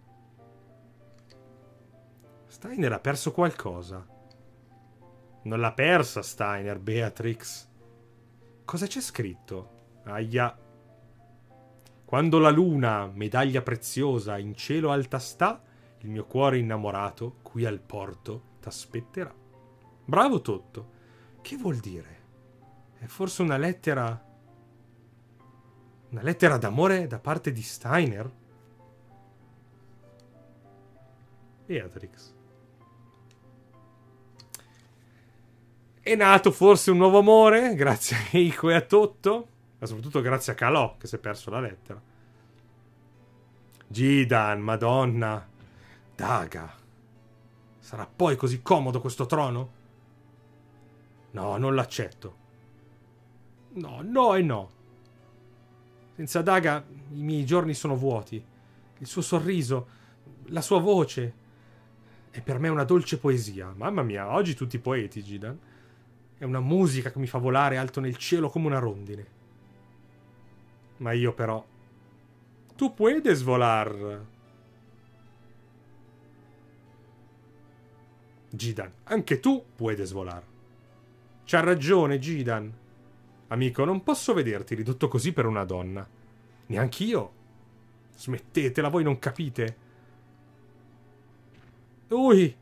Steiner ha perso qualcosa. Non l'ha persa Steiner, Beatrix. Cosa c'è scritto? Aia. Quando la luna, medaglia preziosa, in cielo alta sta, il mio cuore innamorato, qui al porto, t'aspetterà. Bravo Totto. Che vuol dire? È forse una lettera... Una lettera d'amore da parte di Steiner? Beatrix. È nato forse un nuovo amore, grazie a Eiko e a Totto, ma soprattutto grazie a Calò, che si è perso la lettera. Gidan, madonna. Daga. Sarà poi così comodo questo trono? No, non l'accetto. No, no e no. Senza Daga i miei giorni sono vuoti. Il suo sorriso, la sua voce, è per me una dolce poesia. Mamma mia, oggi tutti poeti, Gidan. È una musica che mi fa volare alto nel cielo come una rondine. Ma io però... Tu puedes volar. Gidan, anche tu puedes volar. C'ha ragione, Gidan. Amico, non posso vederti ridotto così per una donna. Neanch'io. Smettetela, voi non capite. Ui.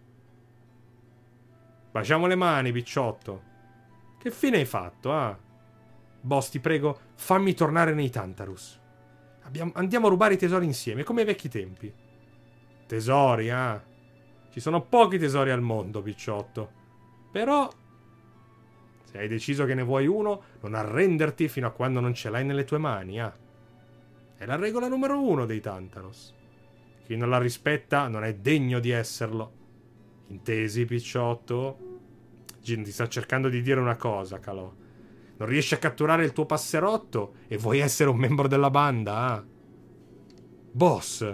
Baciamo le mani, Picciotto. Che fine hai fatto, ah? Boss, ti prego, fammi tornare nei Tantarus. Abbiamo... Andiamo a rubare i tesori insieme, come ai vecchi tempi. Tesori, ah? Ci sono pochi tesori al mondo, Picciotto. Però, se hai deciso che ne vuoi uno, non arrenderti fino a quando non ce l'hai nelle tue mani, ah? È la regola numero uno dei Tantaros. Chi non la rispetta non è degno di esserlo. Intesi, Picciotto? Gin ti sta cercando di dire una cosa, Calò. Non riesci a catturare il tuo passerotto e vuoi essere un membro della banda, ah? Boss.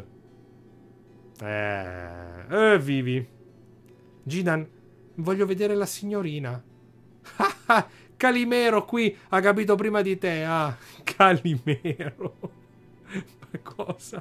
Eh... Eh, vivi. Gidan, voglio vedere la signorina. Calimero qui ha capito prima di te, ah. Calimero. Ma cosa?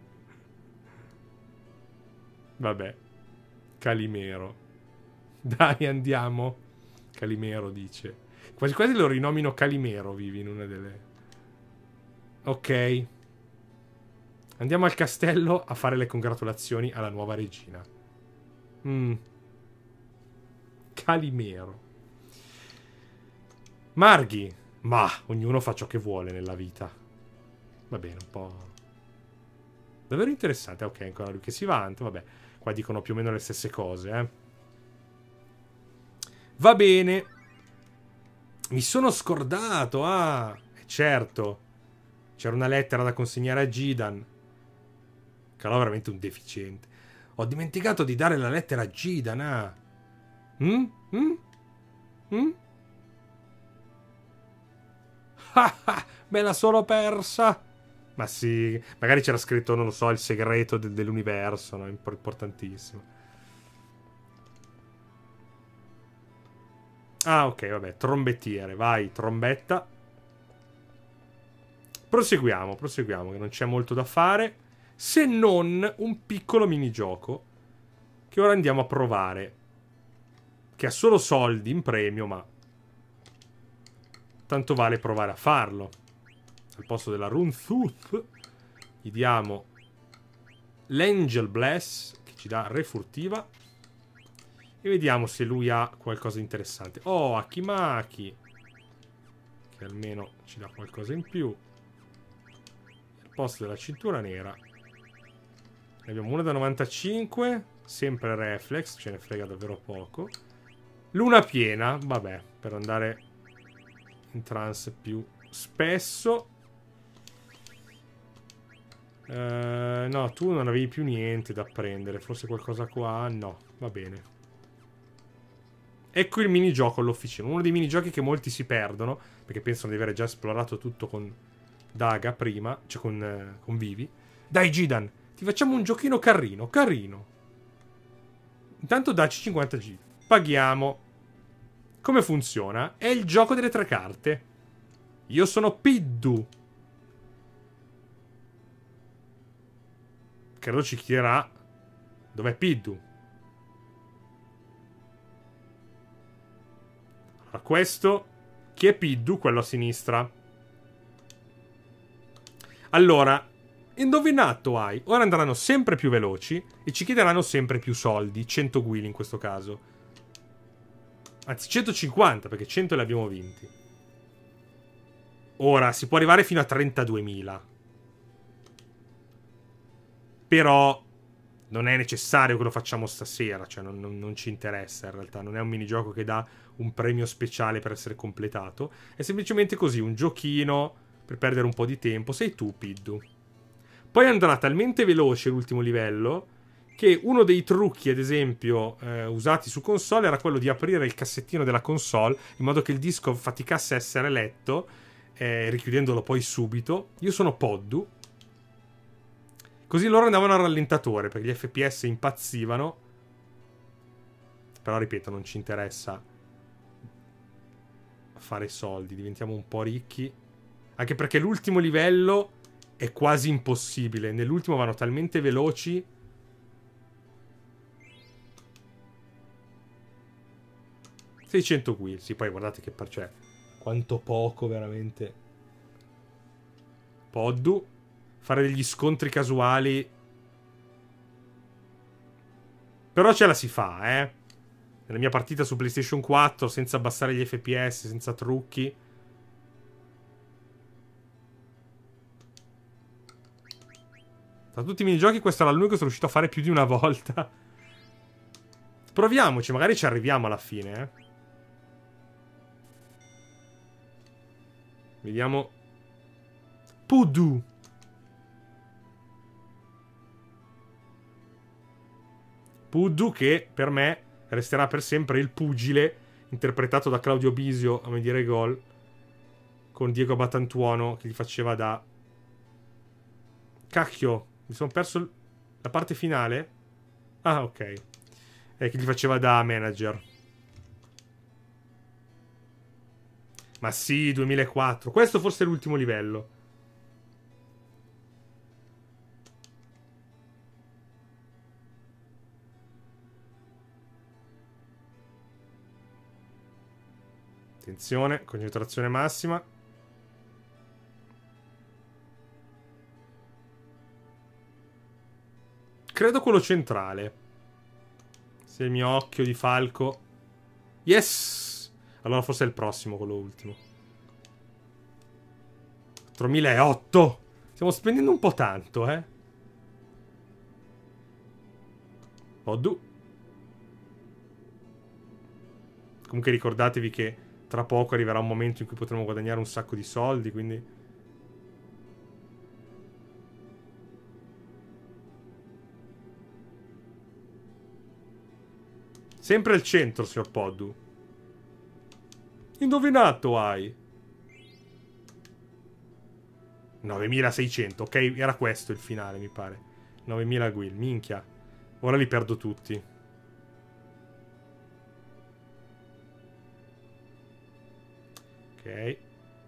Vabbè. Calimero. Dai, andiamo. Calimero dice. Quasi quasi lo rinomino Calimero, vivi in una delle... Ok. Andiamo al castello a fare le congratulazioni alla nuova regina. Mm. Calimero. Marghi. Ma, ognuno fa ciò che vuole nella vita. Va bene, un po'... davvero interessante. Ok, ancora lui che si vanta. Vabbè, qua dicono più o meno le stesse cose, eh. Va bene. Mi sono scordato. Ah, certo. C'era una lettera da consegnare a Gidan. Calò è veramente un deficiente. Ho dimenticato di dare la lettera a Gidan. Ah. Mm? Mm? Mm? Me la sono persa. Ma sì, magari c'era scritto, non lo so, il segreto de dell'universo, no? Importantissimo. Ah, ok, vabbè, trombettiere, vai, trombetta. Proseguiamo, proseguiamo, che non c'è molto da fare, se non un piccolo minigioco che ora andiamo a provare, che ha solo soldi in premio, ma tanto vale provare a farlo. Al posto della Rune Tooth gli diamo l'Angel Bless, che ci dà re furtiva, e vediamo se lui ha qualcosa di interessante. Oh, Akimaki, che almeno ci dà qualcosa in più. Al posto della cintura nera ne abbiamo una da novantacinque, sempre reflex, ce ne frega davvero poco. Luna piena, vabbè, per andare in trance più spesso. Uh, no, tu non avevi più niente da prendere. Forse qualcosa qua? No, va bene. Ecco il minigioco all'officina. Uno dei minigiochi che molti si perdono, perché pensano di aver già esplorato tutto con Daga prima, cioè con, uh, con Vivi. Dai Gidan, ti facciamo un giochino carino, carino. Intanto dacci cinquanta G. Paghiamo. Come funziona? È il gioco delle tre carte. Io sono Piddu. Credo ci chiederà dov'è Piddu. Allora, questo, chi è Piddu? Quello a sinistra. Allora, indovinato hai. Ora andranno sempre più veloci e ci chiederanno sempre più soldi. cento guili in questo caso. Anzi, centocinquanta, perché cento li abbiamo vinti. Ora, si può arrivare fino a trentaduemila. Però non è necessario che lo facciamo stasera. Cioè, non, non, non ci interessa in realtà. Non è un minigioco che dà un premio speciale per essere completato. È semplicemente così, un giochino per perdere un po' di tempo. Sei tu, Piddu. Poi andrà talmente veloce l'ultimo livello che uno dei trucchi, ad esempio, eh, usati su console era quello di aprire il cassettino della console in modo che il disco faticasse a essere letto, eh, richiudendolo poi subito. Io sono Poddu. Così loro andavano a rallentatore, perché gli F P S impazzivano. Però, ripeto, non ci interessa fare soldi. Diventiamo un po' ricchi. Anche perché l'ultimo livello è quasi impossibile. Nell'ultimo vanno talmente veloci. seicento qui. Sì, poi guardate che per... cioè, quanto poco, veramente. Poddu. Fare degli scontri casuali. Però ce la si fa, eh. Nella mia partita su PlayStation quattro, senza abbassare gli F P S, senza trucchi. Tra tutti i minigiochi questo era l'unico che sono riuscito a fare più di una volta. Proviamoci, magari ci arriviamo alla fine, eh. Vediamo. Pudu. Puddu, che per me resterà per sempre il pugile interpretato da Claudio Bisio a Mediere Gol, con Diego Batantuono che gli faceva da... Cacchio, mi sono perso la parte finale. Ah, ok. Eh, che gli faceva da manager. Ma sì, duemilaquattro. Questo forse è l'ultimo livello. Attenzione, concentrazione massima. Credo quello centrale. Se il mio occhio di falco... Yes! Allora forse è il prossimo, quello ultimo. quattromilaotto! Stiamo spendendo un po' tanto, eh. Oddu. Comunque ricordatevi che tra poco arriverà un momento in cui potremo guadagnare un sacco di soldi, quindi... Sempre il centro, signor Poddu. Indovinato hai. novemilaseicento, ok? Era questo il finale, mi pare. novemila guil, minchia. Ora li perdo tutti. Ok.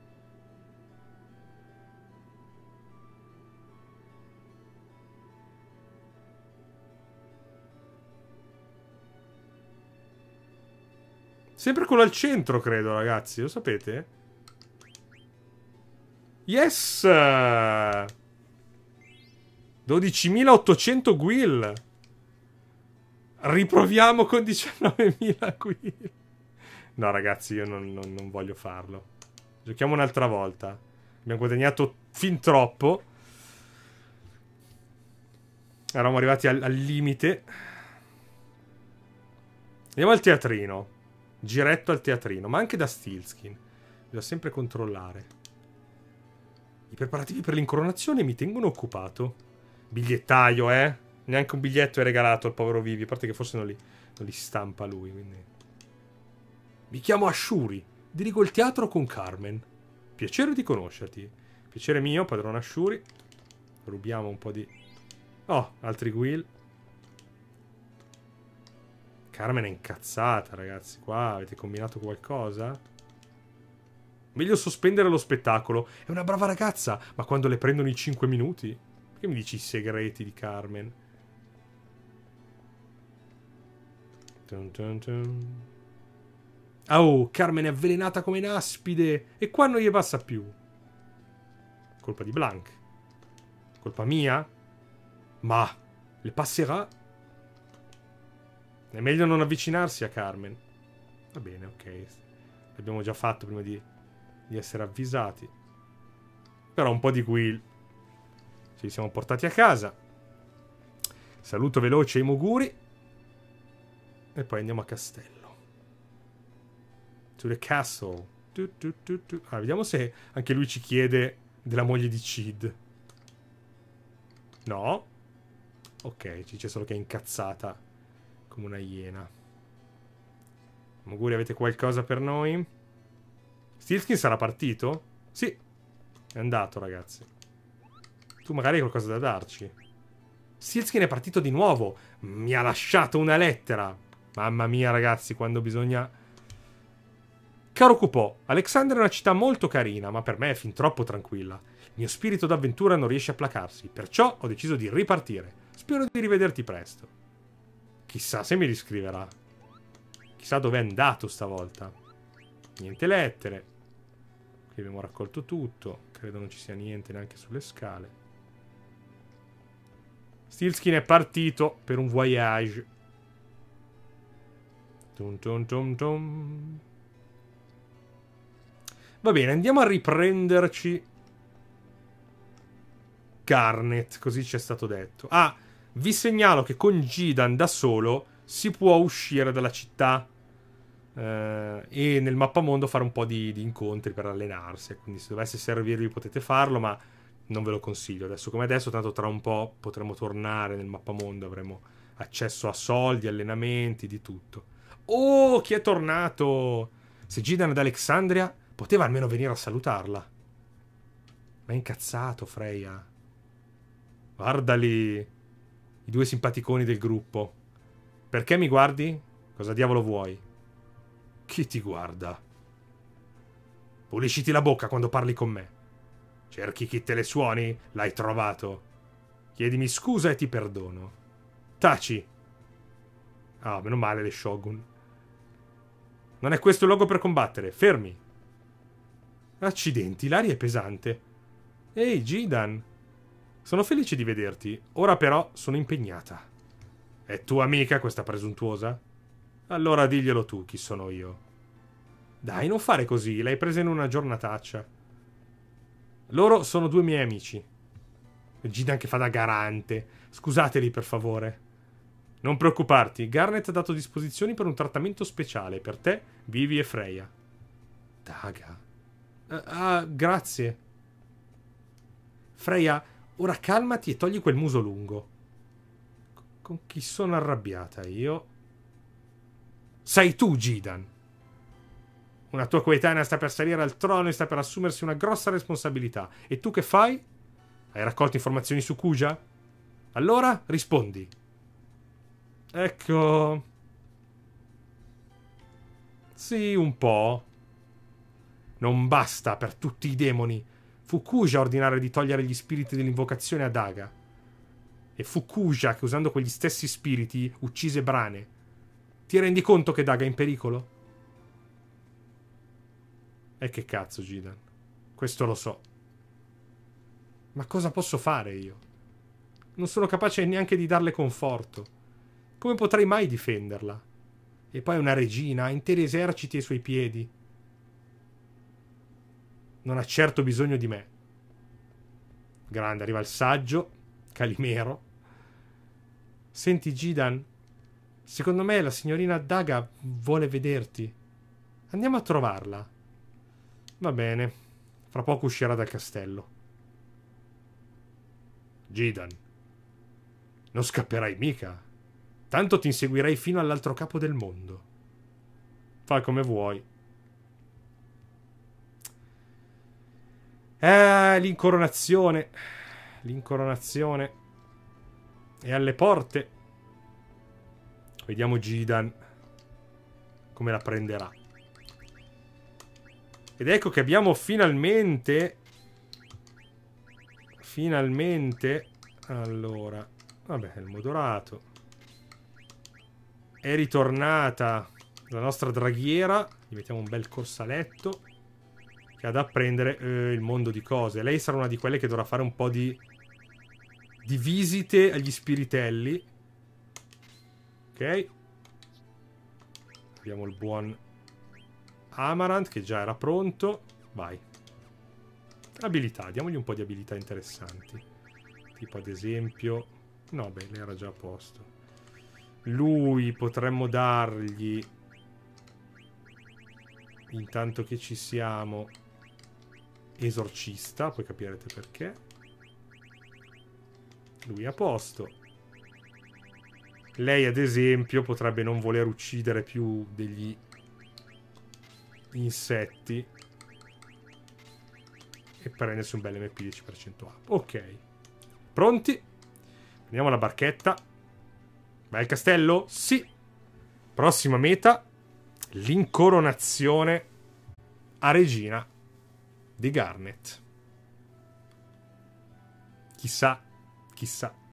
Sempre quello al centro, credo, ragazzi. Lo sapete? Yes! dodicimilaottocento guil. Riproviamo con diciannovemila guil. No, ragazzi, io non, non, non voglio farlo. Giochiamo un'altra volta. Abbiamo guadagnato fin troppo. Eravamo arrivati al, al limite. Andiamo al teatrino. Giretto al teatrino, ma anche da Steelskin. Bisogna sempre controllare. I preparativi per l'incoronazione mi tengono occupato. Bigliettaio, eh? Neanche un biglietto è regalato al povero Vivi. A parte che forse non li, non li stampa lui, quindi... Mi chiamo Ashuri. Dirigo il teatro con Carmen. Piacere di conoscerti. Piacere mio, padrone Ashuri. Rubiamo un po' di... Oh, altri guil. Carmen è incazzata, ragazzi. Qua avete combinato qualcosa? Meglio sospendere lo spettacolo. È una brava ragazza, ma quando le prendono i cinque minuti? Perché mi dici i segreti di Carmen? Dun dun dun. Oh, Carmen è avvelenata come un'aspide. E qua non gli passa più. Colpa di Blanc. Colpa mia? Ma le passerà? È meglio non avvicinarsi a Carmen. Va bene, ok. L'abbiamo già fatto prima di, di essere avvisati. Però un po' di guil ci siamo portati a casa. Saluto veloce ai Moguri. E poi andiamo a castello. To the castle. Tu, tu, tu, tu. Ah, vediamo se anche lui ci chiede della moglie di Cid. No. Ok, ci c'è solo che è incazzata come una iena. Moguri, avete qualcosa per noi? Steelskin sarà partito? Sì. È andato, ragazzi. Tu magari hai qualcosa da darci. Steelskin è partito di nuovo. Mi ha lasciato una lettera. Mamma mia, ragazzi, quando bisogna... Caro Cupò, Alexandria è una città molto carina, ma per me è fin troppo tranquilla. Il mio spirito d'avventura non riesce a placarsi, perciò ho deciso di ripartire. Spero di rivederti presto. Chissà se mi riscriverà. Chissà dove è andato stavolta. Niente lettere. Qui abbiamo raccolto tutto. Credo non ci sia niente neanche sulle scale. Steelskin è partito per un voyage. Tum tum tum tum. Va bene, andiamo a riprenderci Garnet, così ci è stato detto. Ah, vi segnalo che con Gidan da solo si può uscire dalla città eh, e nel mappamondo fare un po' di, di incontri per allenarsi. Quindi se dovesse servirvi potete farlo, ma non ve lo consiglio. Adesso come adesso, tanto tra un po' potremo tornare nel mappamondo, avremo accesso a soldi, allenamenti, di tutto. Oh, chi è tornato? Se Gidan è ad Alexandria, poteva almeno venire a salutarla. Ma è incazzato, Freya. Guarda lì. I due simpaticoni del gruppo. Perché mi guardi? Cosa diavolo vuoi? Chi ti guarda? Pulisciti la bocca quando parli con me. Cerchi chi te le suoni? L'hai trovato. Chiedimi scusa e ti perdono. Taci. Ah, meno male le Shogun. Non è questo il luogo per combattere. Fermi. Accidenti, l'aria è pesante. Ehi, Gidan. Sono felice di vederti. Ora però sono impegnata. È tua amica questa presuntuosa? Allora diglielo tu chi sono io. Dai, non fare così. L'hai presa in una giornataccia. Loro sono due miei amici. Gidan che fa da garante. Scusateli per favore. Non preoccuparti. Garnet ha dato disposizioni per un trattamento speciale. Per te, Vivi e Freya. Daga. Uh, ah, grazie. Freya, ora calmati e togli quel muso lungo. Con chi sono arrabbiata io? Sei tu, Gidan. Una tua coetanea sta per salire al trono e sta per assumersi una grossa responsabilità. E tu che fai? Hai raccolto informazioni su Kuja? Allora rispondi. Ecco. Sì, un po'. Non basta per tutti i demoni. Fu Kuja a ordinare di togliere gli spiriti dell'invocazione a Daga. E fu Kuja che, usando quegli stessi spiriti, uccise Brane. Ti rendi conto che Daga è in pericolo? E che cazzo, Gidan? Questo lo so. Ma cosa posso fare io? Non sono capace neanche di darle conforto. Come potrei mai difenderla? E poi è una regina, ha interi eserciti ai suoi piedi. Non ha certo bisogno di me. Grande, arriva il saggio. Calimero. Senti, Gidan, secondo me la signorina Daga vuole vederti. Andiamo a trovarla. Va bene. Fra poco uscirà dal castello. Gidan, non scapperai mica. Tanto ti inseguirei fino all'altro capo del mondo. Fai come vuoi. Eh, l'incoronazione. L'incoronazione. È alle porte. Vediamo Gidan come la prenderà. Ed ecco che abbiamo finalmente... Finalmente... Allora... Vabbè, il modorato. È ritornata la nostra draghiera. Gli mettiamo un bel corsaletto che ha da apprendere eh, il mondo di cose. Lei sarà una di quelle che dovrà fare un po' di... di visite agli spiritelli. Ok. Abbiamo il buon Amarant che già era pronto. Vai. Abilità, diamogli un po' di abilità interessanti. Tipo ad esempio... No, beh, lei era già a posto. Lui potremmo dargli, intanto che ci siamo, esorcista, poi capirete perché. Lui è a posto. Lei ad esempio potrebbe non voler uccidere più degli insetti e prendersi un bel M P dieci per cento up. Ok, pronti? Prendiamo la barchetta. Vai al castello? Sì. Prossima meta, l'incoronazione a regina di Garnet. Chissà, chissà.